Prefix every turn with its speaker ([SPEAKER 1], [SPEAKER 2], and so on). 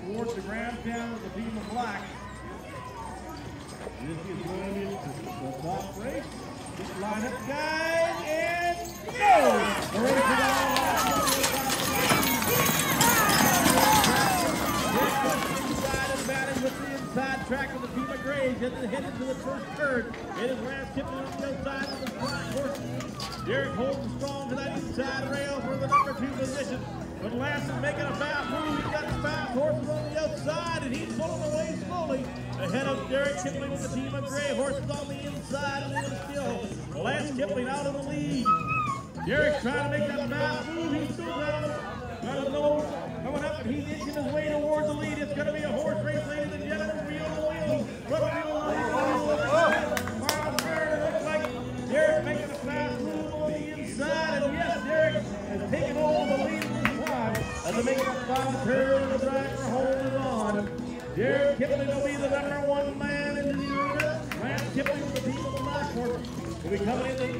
[SPEAKER 1] towards the grandstand with the team of black. This is going to be the top race. Just line up, guys, and go! The race is inside and batting with the inside track of the team of Graves. Headed to the first third. It is Lance Kipling on the outside of the black horse. Derek holding strong to that inside rail for the number 2 position. But Lance is making a fast move. He's got the fast horses on the outside, and he's pulling away slowly. Ahead of Derek Kipling with the team of gray horses on the inside, and then still Lance Kipling out of the lead. Derek's trying to make that fast move. He's still got a low coming up, and he's inching his way towards the lead. It's going to be a horse race, ladies and gentlemen. Wheel to wheel. Rubber wheel to wheel. It looks like Derek making a fast move on the inside, and yes, Derek is taking over the lead of this time as they make that final turn and the driver holding on. Derek Kipling will be the number 1 man in the arena. Lance Kipling with the team of the black horse will be coming in the